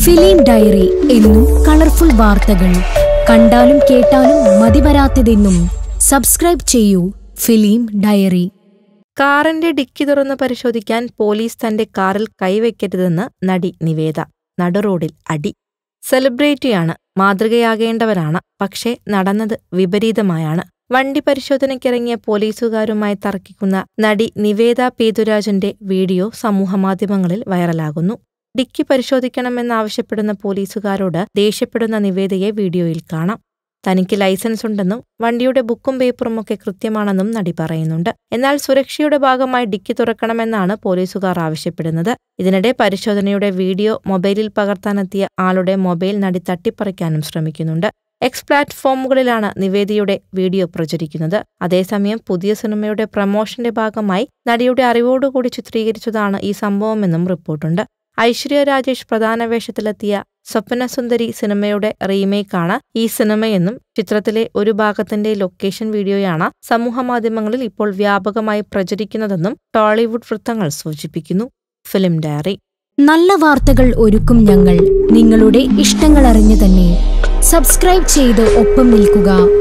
Film diary എന്നും colourful വാർത്തകൾ. കണ്ടാലും കേട്ടാലും മതിവരാത്തതെന്നും. സബ്സ്ക്രൈബ് ചെയ്യൂ ഫിലിം ഡയറി. കാറിന്റെ ഡിക്കി തുറന്ന് പരിശോധിക്കാൻ പോലീസ് തന്റെ കാറിൽ കൈവയ്ക്കരുതെന്ന് നടി നിവേദ. നടുറോഡിൽ അടി. സെലിബ്രിറ്റിയാണ്, മാതൃകയാകേണ്ടവരാണ്. പക്ഷേ നടന്നത് വിപരീതമായാണ്. വണ്ടി പരിശോധനയ്ക്കിറങ്ങിയ പോലീസുകാരുമായി തർക്കിക്കുന്ന നടി നിവേദ പേതുരാജന്റെ വീഡിയോ സമൂഹമാധ്യമങ്ങളിൽ വൈറലാകുന്നു. ഡിക്കി പരിശോധിക്കണമെന്നാവശ്യപ്പെടുന്ന പോലീസുകാരോട് ദേഷ്യപ്പെടുന്ന നിവേദയെ വീഡിയോയിൽ കാണാം. തനിക്ക് ലൈസൻസ് ഉണ്ടെന്നും വണ്ടിയുടെ ബുക്കും പേപ്പറുമൊക്കെ കൃത്യമാണെന്നും നടി പറയുന്നുണ്ട്. എന്നാൽ സുരക്ഷയുടെ ഭാഗമായി ഡിക്കി തുറക്കണമെന്നാണ് പോലീസുകാർ ആവശ്യപ്പെടുന്നത്. ഇതിനിടെ പരിശോധനയുടെ വീഡിയോ മൊബൈലിൽ പകർത്താനെത്തിയ ആളുടെ മൊബൈൽ നടി തട്ടിപ്പറിക്കാനും ശ്രമിക്കുന്നുണ്ട്. എക്സ് പ്ലാറ്റ്ഫോമുകളിലാണ് നിവേദയുടെ വീഡിയോ പ്രചരിക്കുന്നത്. അതേസമയം പുതിയ സിനിമയുടെ പ്രമോഷന്റെ ഭാഗമായി നടിയുടെ അറിവോടുകൂടി ചിത്രീകരിച്ചതാണ് ഈ സംഭവമെന്നും റിപ്പോർട്ടുണ്ട്. ഐശ്വര്യ രാജേഷ് പ്രധാന വേഷത്തിലെത്തിയ സ്വപ്നസുന്ദരി സിനിമയുടെ റീമേക്കാണ് ഈ സിനിമയെന്നും ചിത്രത്തിലെ ഒരു ഭാഗത്തിന്റെ ലൊക്കേഷൻ വീഡിയോയാണ് സമൂഹമാധ്യമങ്ങളിൽ ഇപ്പോൾ വ്യാപകമായി പ്രചരിക്കുന്നതെന്നും ടോളിവുഡ് വൃത്തങ്ങൾ സൂചിപ്പിക്കുന്നു. Film diary. നല്ല വാർത്തകൾ ഒരുക്കും ഞങ്ങൾ. നിങ്ങളുടെ ഇഷ്ടങ്ങൾ അറിഞ്ഞു തന്നെ സബ്സ്ക്രൈബ് ചെയ്ത് ഒപ്പം നിൽക്കുക.